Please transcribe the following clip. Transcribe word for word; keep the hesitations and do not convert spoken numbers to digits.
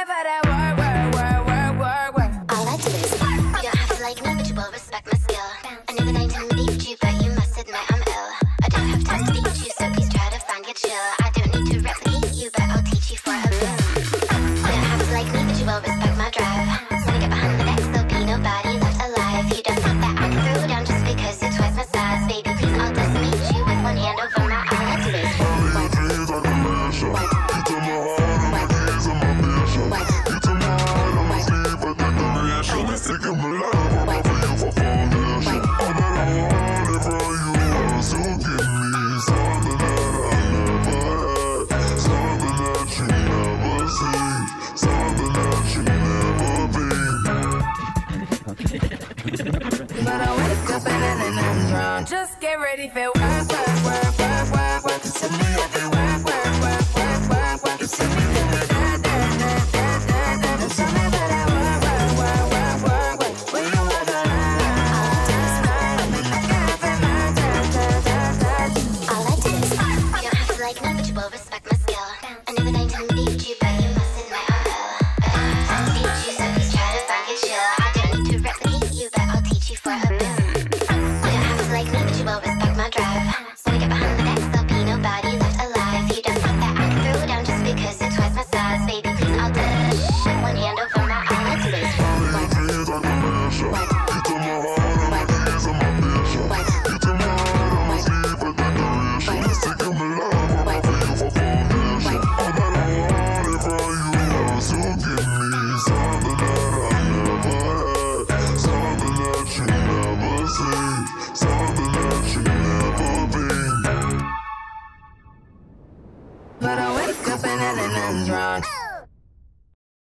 for that work, work, work, work, work, work. All I do is you don't have to like me, but you will respect my skill. I know that I didn't beat you, but you must admit I'm ill. I don't have time to beat you, so please try to find your chill. I don't need to replicate you, but I'll teach you for a bit. You don't have to like me, but you will respect my drive. When I get behind the decks, there'll be nobody left alive. You don't think that I can throw down just because you're twice my size. Baby, please, I'll just meet you with one hand over my eye. All I do is Taking my life, I'm over you for foundation. All that I wanted from you was to give me something that I never had, something that you never seen, something that you never been. But I wake up and then I'm drunk. Just get ready for work, work, work, work, work, work. For me, I be work, Work, work, work, work, work. you see me do it. Da, da, da, da, da, da. Tell me about that work, work, work, work, work, work. When you walk the line, I make my girlfriend mine. Da, da, da, da. all I do is you don't have to like me, but you will respect my skill. I know that I didn't beat you, but you must admit I'm ill. I don't have to beat you, so please try to find your chill. I don't need to replicate you, but I'll teach you for a bit. You don't have to like me, but you will respect my drive. When I get behind the decks, there'll be nobody left alive. You don't think that I can throw down just because you're twice my size. Baby, please, I'll do it. With one hand over my eye. All I do is Things I can measure. You took my heart and my keys and my picture. You took my heart and my sleep at the duration. Taking my love, I'm over you for foundation. All that I wanted from you was to give me something that I never had, something that you never seen, something that you never been. But I wake up and then I'm drunk.